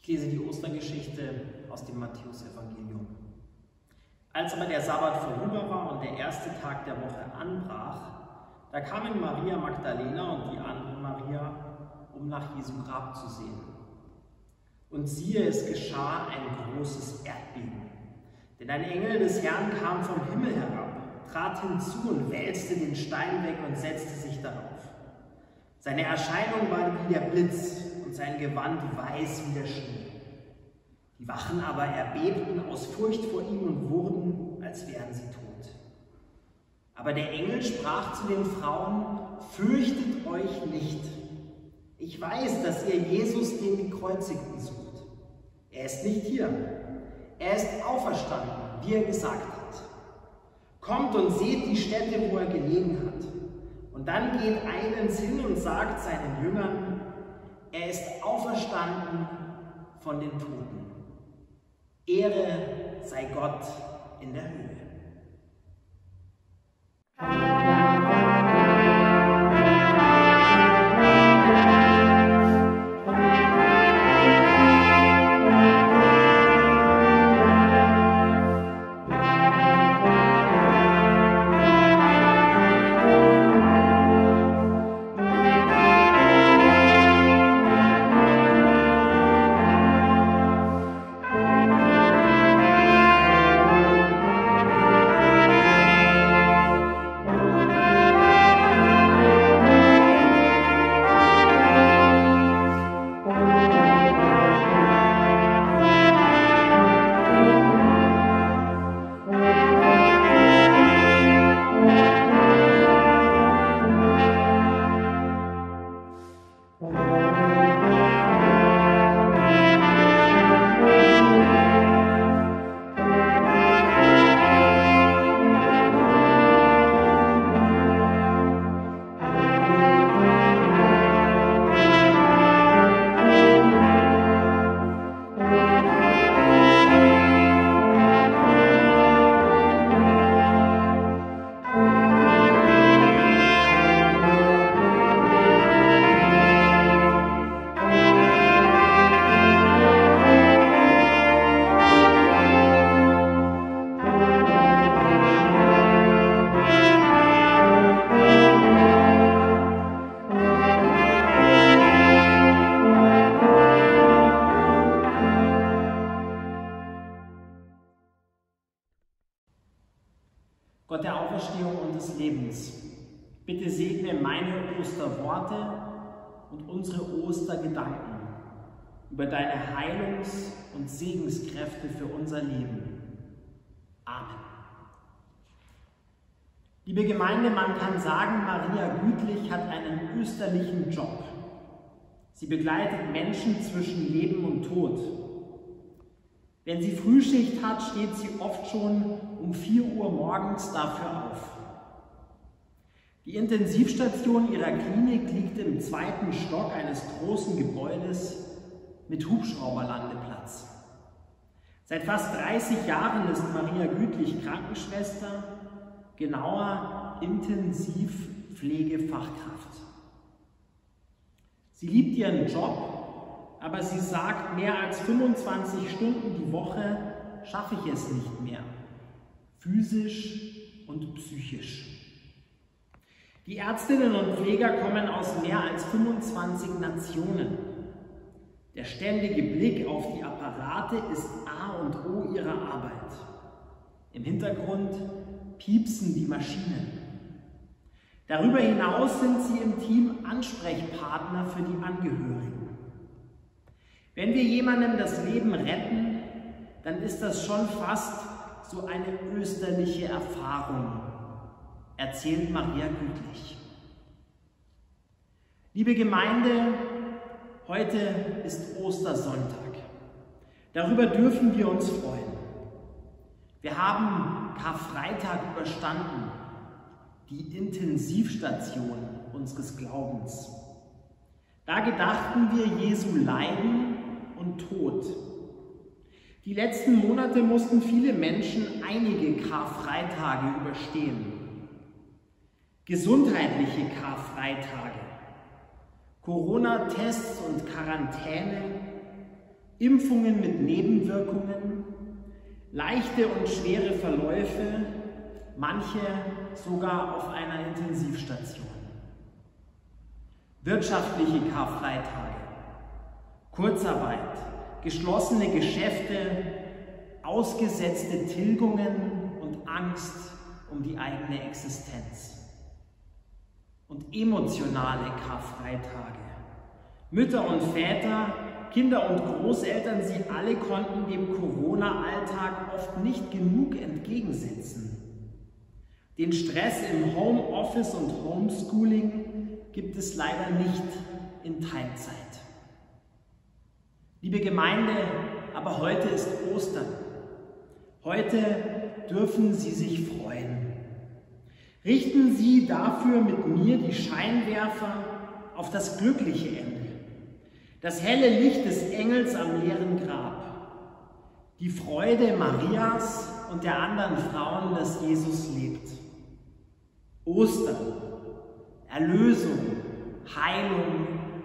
Ich lese die Ostergeschichte aus dem Matthäusevangelium. Als aber der Sabbat vorüber war und der erste Tag der Woche anbrach, da kamen Maria Magdalena und die andere Maria, um nach Jesu Grab zu sehen. Und siehe, es geschah ein großes Erdbeben. Denn ein Engel des Herrn kam vom Himmel herab, trat hinzu und wälzte den Stein weg und setzte sich darauf. Seine Erscheinung war wie der Blitz und sein Gewand weiß wie der Schnee. Die Wachen aber erbebten aus Furcht vor ihm und wurden, als wären sie tot. Aber der Engel sprach zu den Frauen: Fürchtet euch nicht. Ich weiß, dass ihr Jesus, den Gekreuzigten, sucht. Er ist nicht hier. Er ist auferstanden, wie er gesagt hat. Kommt und seht die Stätte, wo er gelegen hat. Und dann geht eilends hin und sagt seinen Jüngern: Er ist auferstanden von den Toten. Ehre sei Gott in der Höhe. Gott der Auferstehung und des Lebens, bitte segne meine Osterworte und unsere Ostergedanken über deine Heilungs- und Segenskräfte für unser Leben. Amen. Liebe Gemeinde, man kann sagen, Maria Gütlich hat einen österlichen Job. Sie begleitet Menschen zwischen Leben und Tod. Wenn sie Frühschicht hat, steht sie oft schon um 4 Uhr morgens dafür auf. Die Intensivstation ihrer Klinik liegt im 2. Stock eines großen Gebäudes mit Hubschrauberlandeplatz. Seit fast 30 Jahren ist Maria Gütlich Krankenschwester, genauer Intensivpflegefachkraft. Sie liebt ihren Job, aber sie sagt, mehr als 25 Stunden die Woche schaffe ich es nicht mehr, physisch und psychisch. Die Ärztinnen und Pfleger kommen aus mehr als 25 Nationen. Der ständige Blick auf die Apparate ist A und O ihrer Arbeit. Im Hintergrund piepsen die Maschinen. Darüber hinaus sind sie im Team Ansprechpartner für die Angehörigen. Wenn wir jemandem das Leben retten, dann ist das schon fast so eine österliche Erfahrung, erzählt Maria Gütlich. Liebe Gemeinde, heute ist Ostersonntag. Darüber dürfen wir uns freuen. Wir haben Karfreitag überstanden, die Intensivstation unseres Glaubens. Da gedachten wir Jesu Leiden und Tod. Die letzten Monate mussten viele Menschen einige Karfreitage überstehen. Gesundheitliche Karfreitage, Corona-Tests und Quarantäne, Impfungen mit Nebenwirkungen, leichte und schwere Verläufe, manche sogar auf einer Intensivstation. Wirtschaftliche Karfreitage, Kurzarbeit, geschlossene Geschäfte, ausgesetzte Tilgungen und Angst um die eigene Existenz. Und emotionale Karfreitage. Mütter und Väter, Kinder und Großeltern, sie alle konnten dem Corona-Alltag oft nicht genug entgegensetzen. Den Stress im Homeoffice und Homeschooling gibt es leider nicht in Teilzeit. Liebe Gemeinde, aber heute ist Ostern. Heute dürfen Sie sich freuen. Richten Sie dafür mit mir die Scheinwerfer auf das glückliche Ende, das helle Licht des Engels am leeren Grab, die Freude Marias und der anderen Frauen, dass Jesus lebt. Ostern, Erlösung, Heilung,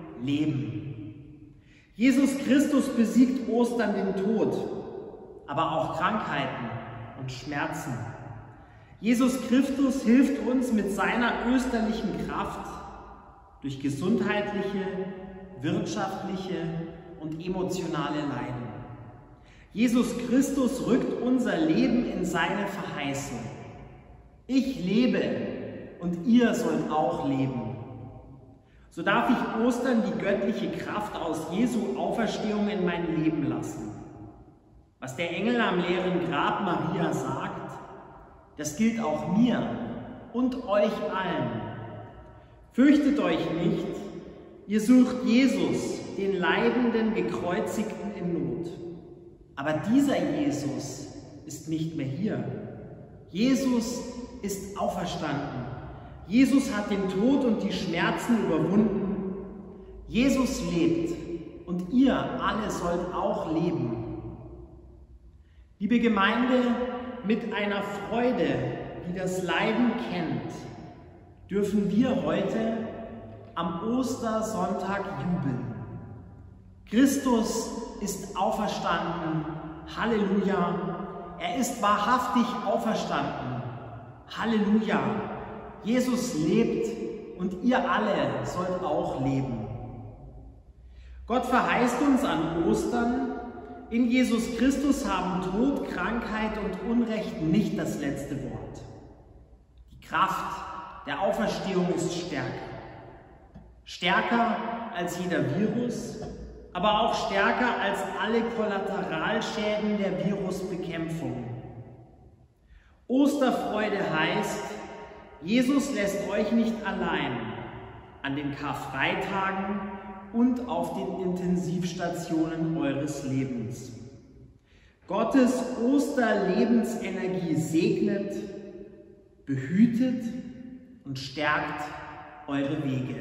Leben. Jesus Christus besiegt Ostern den Tod, aber auch Krankheiten und Schmerzen. Jesus Christus hilft uns mit seiner österlichen Kraft durch gesundheitliche, wirtschaftliche und emotionale Leiden. Jesus Christus rückt unser Leben in seine Verheißung. Ich lebe und ihr sollt auch leben. So darf ich Ostern die göttliche Kraft aus Jesu Auferstehung in mein Leben lassen. Was der Engel am leeren Grab Maria sagt, das gilt auch mir und euch allen. Fürchtet euch nicht, ihr sucht Jesus, den leidenden Gekreuzigten in Not. Aber dieser Jesus ist nicht mehr hier. Jesus ist auferstanden. Jesus hat den Tod und die Schmerzen überwunden. Jesus lebt und ihr alle sollt auch leben. Liebe Gemeinde, mit einer Freude, die das Leiden kennt, dürfen wir heute am Ostersonntag jubeln. Christus ist auferstanden. Halleluja. Er ist wahrhaftig auferstanden. Halleluja. Jesus lebt und ihr alle sollt auch leben. Gott verheißt uns an Ostern, in Jesus Christus haben Tod, Krankheit und Unrecht nicht das letzte Wort. Die Kraft der Auferstehung ist stärker. Stärker als jeder Virus, aber auch stärker als alle Kollateralschäden der Virusbekämpfung. Osterfreude heißt, Jesus lässt euch nicht allein an den Karfreitagen und auf den Intensivstationen eures Lebens. Gottes Osterlebensenergie segnet, behütet und stärkt eure Wege.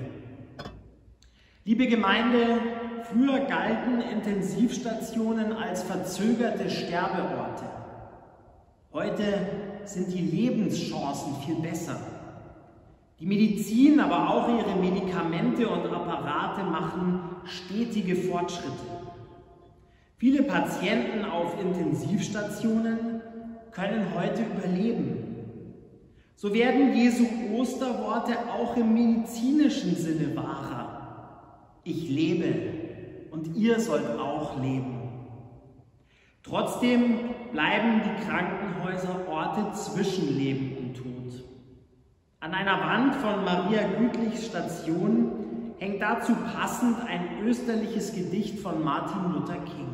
Liebe Gemeinde, früher galten Intensivstationen als verzögerte Sterbeorte. Heute sind die Lebenschancen viel besser. Die Medizin, aber auch ihre Medikamente und Apparate machen stetige Fortschritte. Viele Patienten auf Intensivstationen können heute überleben. So werden Jesu Osterworte auch im medizinischen Sinne wahrer. Ich lebe und ihr sollt auch leben. Trotzdem bleiben die Krankenhäuser Orte zwischen Leben und Tod. An einer Wand von Maria Gütlichs Station hängt dazu passend ein österliches Gedicht von Martin Luther King.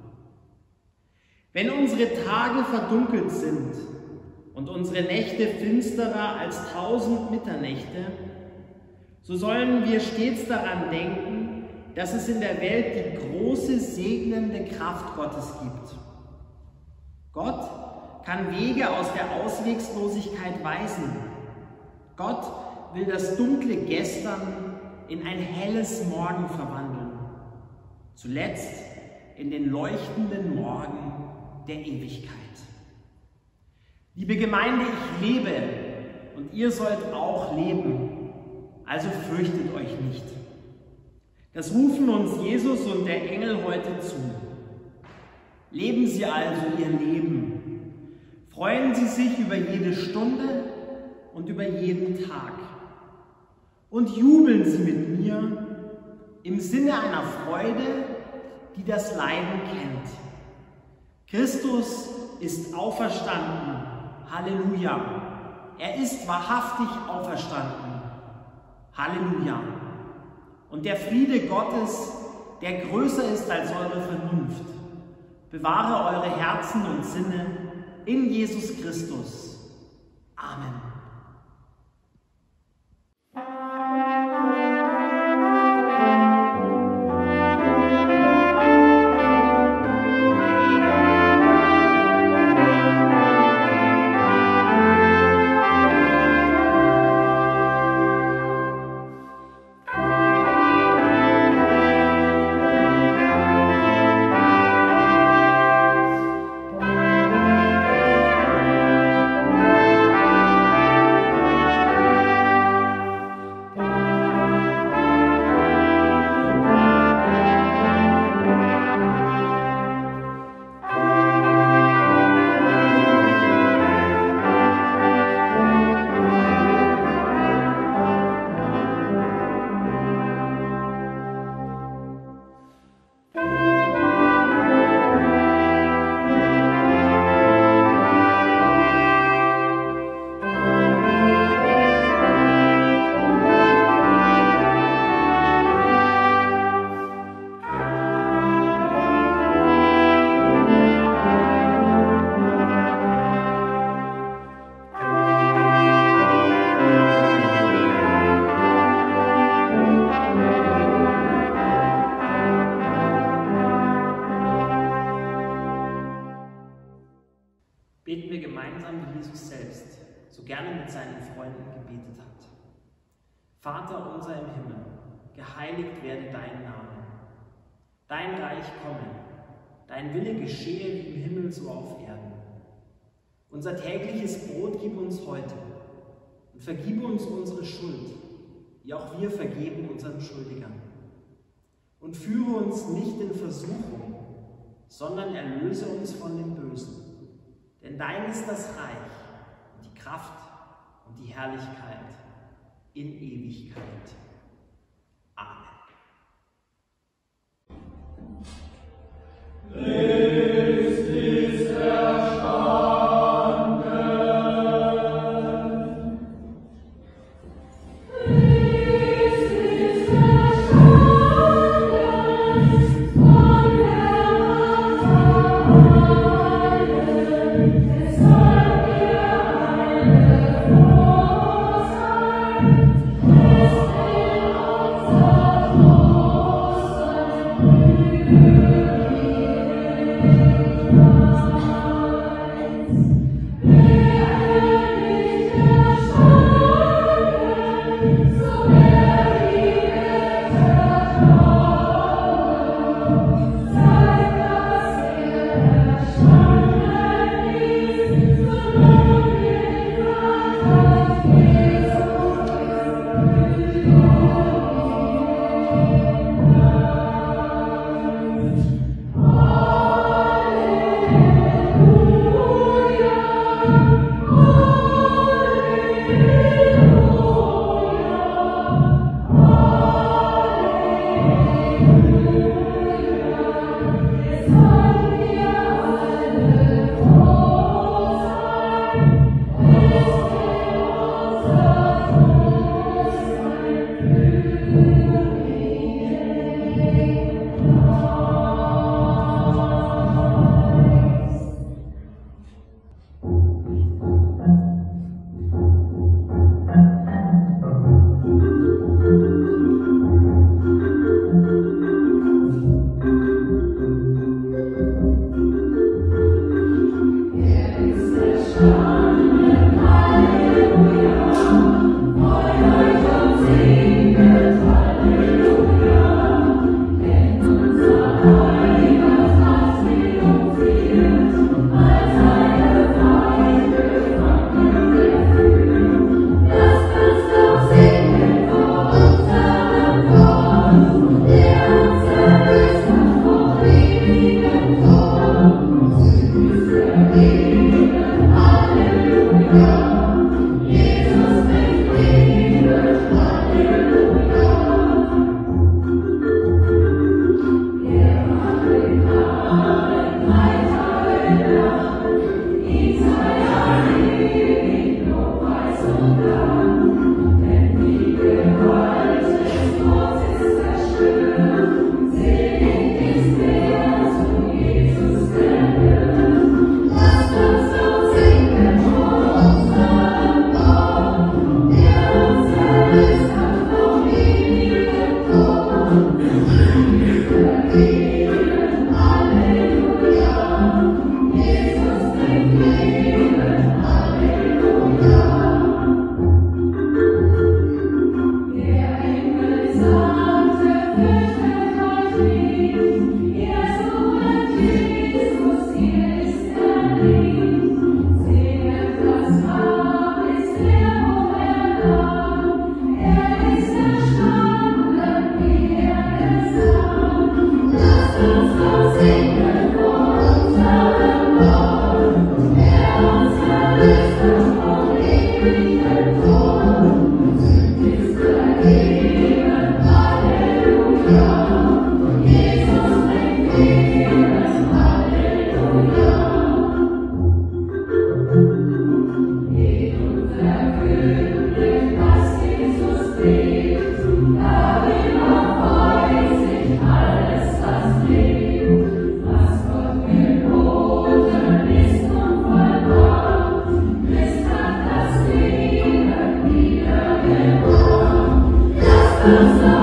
Wenn unsere Tage verdunkelt sind und unsere Nächte finsterer als 1000 Mitternächte, so sollen wir stets daran denken, dass es in der Welt die große segnende Kraft Gottes gibt. Gott kann Wege aus der Auswegslosigkeit weisen. Gott will das dunkle Gestern in ein helles Morgen verwandeln. Zuletzt in den leuchtenden Morgen der Ewigkeit. Liebe Gemeinde, ich lebe und ihr sollt auch leben, also fürchtet euch nicht. Das rufen uns Jesus und der Engel heute zu. Leben Sie also Ihr Leben. Freuen Sie sich über jede Stunde und über jeden Tag. Und jubeln Sie mit mir im Sinne einer Freude, die das Leiden kennt. Christus ist auferstanden. Halleluja. Er ist wahrhaftig auferstanden. Halleluja. Und der Friede Gottes, der größer ist als eure Vernunft, bewahre eure Herzen und Sinne in Jesus Christus. Amen. Beten wir gemeinsam, wie Jesus selbst so gerne mit seinen Freunden gebetet hat. Vater unser im Himmel, geheiligt werde dein Name. Dein Reich komme, dein Wille geschehe wie im Himmel so auf Erden. Unser tägliches Brot gib uns heute und vergib uns unsere Schuld, wie auch wir vergeben unseren Schuldigern. Und führe uns nicht in Versuchung, sondern erlöse uns von dem Bösen. Denn dein ist das Reich und die Kraft und die Herrlichkeit in Ewigkeit. Amen. Christ ist erstanden. Christ ist erstanden. Von der Erde.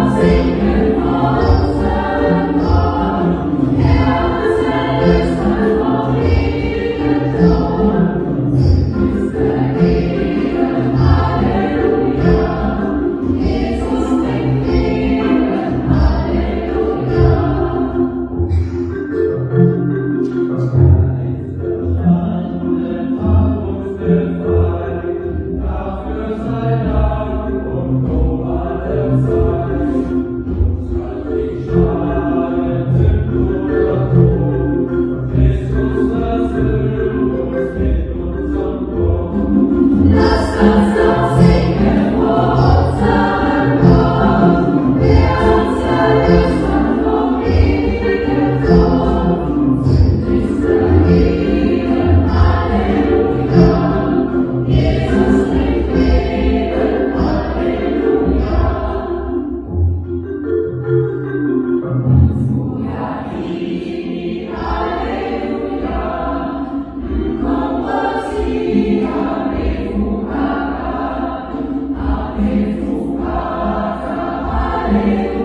Alleluia.